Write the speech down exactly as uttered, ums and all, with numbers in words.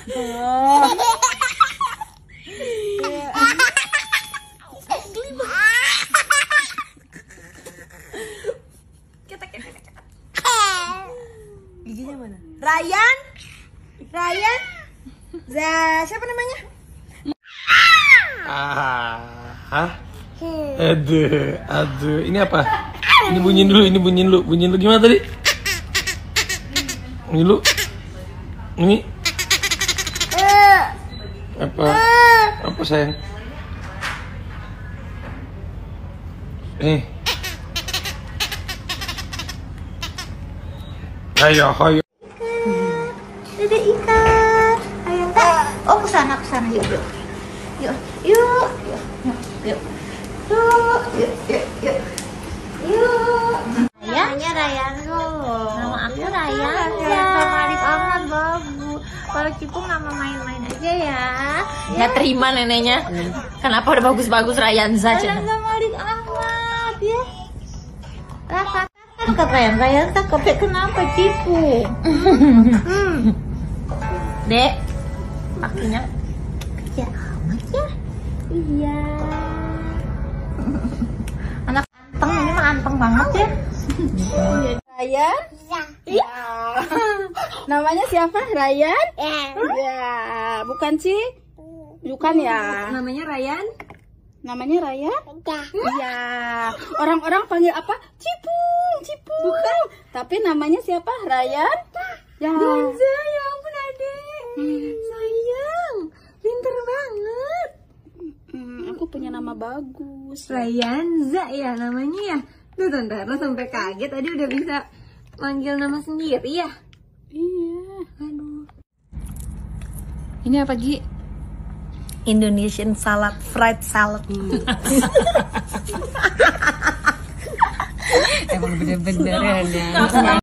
Oh. Giginya mana? Ryan? Ryan? Za, siapa namanya? Ah, hah? Aduh, aduh. Ini apa? Ini bunyiin dulu, ini bunyiin dulu. Bunyiin dulu gimana tadi? Ini dulu. Ini. Apa? Apa sayang? Eh. Ayo, ayo. Ada ikan. Ayo, oh kesana kesana yuk yuk yuk yuk yuk yuk yuk yuk yuk yuk yuk. Namanya Ryan loh. Nama aku Ryan ya. Sama adik aman bagus. Kalau Cipung nama main-main aja ya. Nggak terima neneknya. Kenapa udah bagus-bagus Ryanza Ryan sama adik aman ya. Rasa kan Ryan Ryan cakep ya, kenapa Cipung? Hmm. Dek, kakinya Ya amat ya. Iya. Anak anteng, ini mah anteng banget ya. Ryan? Iya. Namanya siapa? Ryan? Ya. Ya, bukan sih? Bukan ya. namanya Ryan. Namanya Ryan? Iya. Orang-orang panggil apa? Cipung, Cipung. Bukan. Tapi namanya siapa? Ryan? Ya. Gonza, ya ampun adek. Sayang, pinter banget. Hmm, aku punya nama bagus. Ryanza ya namanya ya. Tuh tante, lo sampai kaget tadi udah bisa manggil nama sendiri ya. Iya. Aduh. Ini apa Gi? Indonesian salad, fried salad. Emang bener-bener ya.